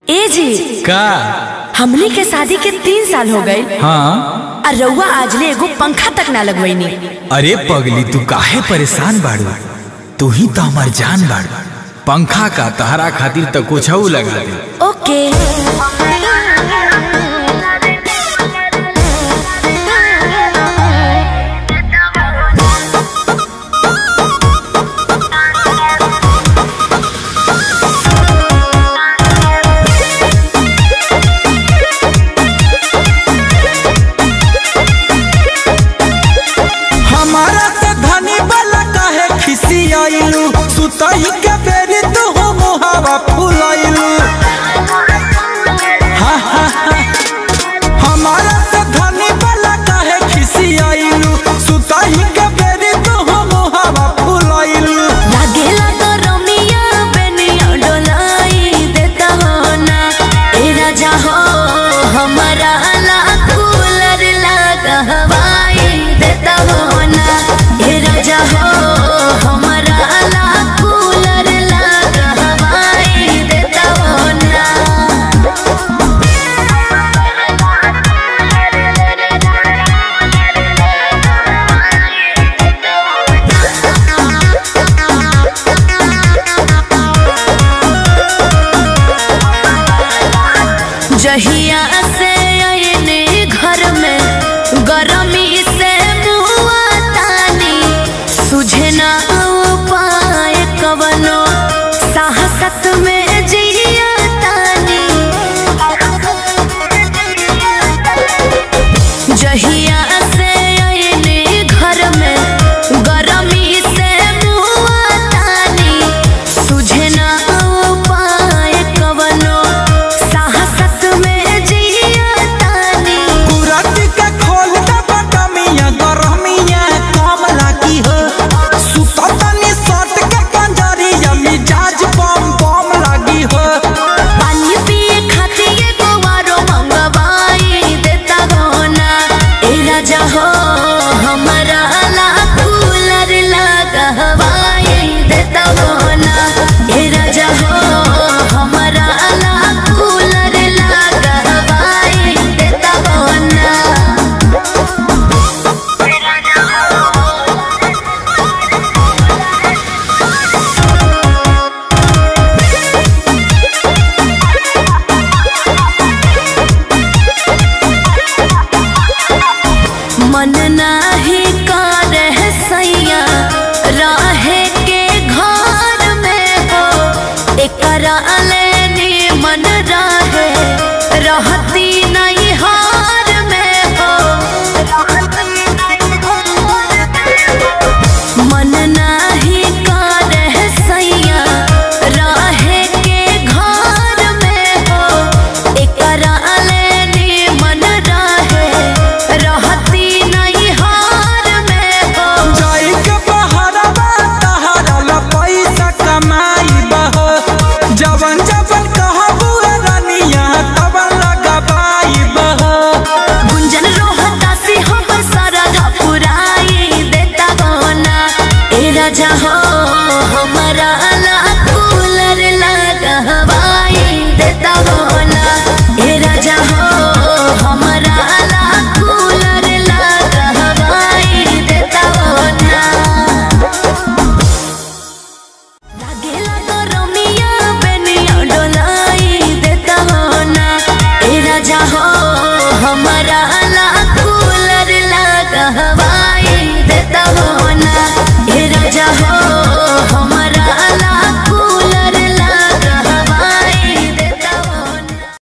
ए जी का हमनी के शादी के 3 साल हो गए। हाँ और रउआ आजले एगो पंखा तक ना लगवैनी। अरे पगली तू काहे परेशान बाड़ू, तू ही तो हमार जान बाड़ू। पंखा का तहरा खातिर तो कुछ लगा दे। ओके सुतई के बेरी तू हो मुहावा फुलाइलू। हमारा से धनी वाला काहे खिसियाइलू। सुतई के बेरी तू हो मुहावा फुलाइलू। लागेला तो रमिया बेनिया डोलाई देता हो ना। ए राजा हो हमारा ला कूलर लगा हवाई देता हो ना। ए राजा हो हमारा जहिया से आईने घर में